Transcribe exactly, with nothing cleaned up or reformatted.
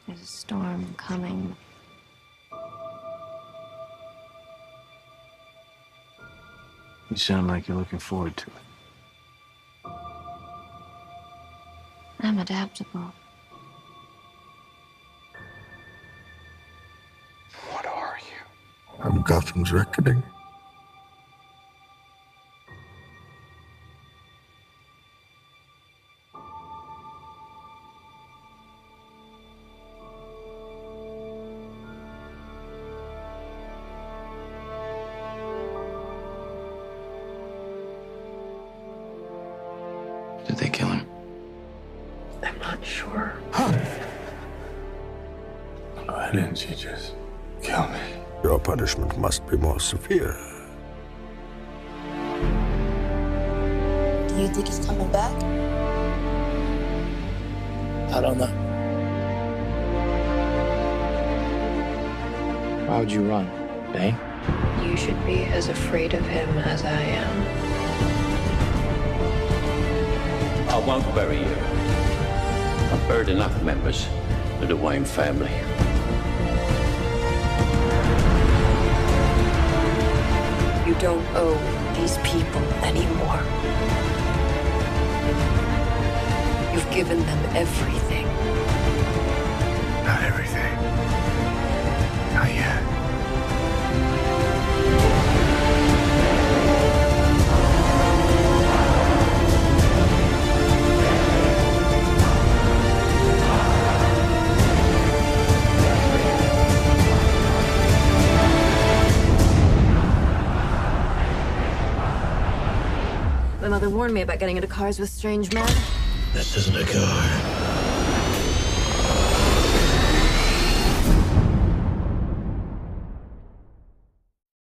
There's a storm coming. You sound like you're looking forward to it. I'm adaptable. What are you? I'm Gotham's reckoning. Did they kill him? I'm not sure. Huh. Why didn't you just kill me? Your punishment must be more severe. Do you think he's coming back? I don't know. Why would you run, Bane? You should be as afraid of him as I am. I won't bury you. I've buried enough members of the Wayne family. You don't owe these people anymore. You've given them everything. Not everything. Not yet. My mother warned me about getting into cars with strange men. This isn't a car.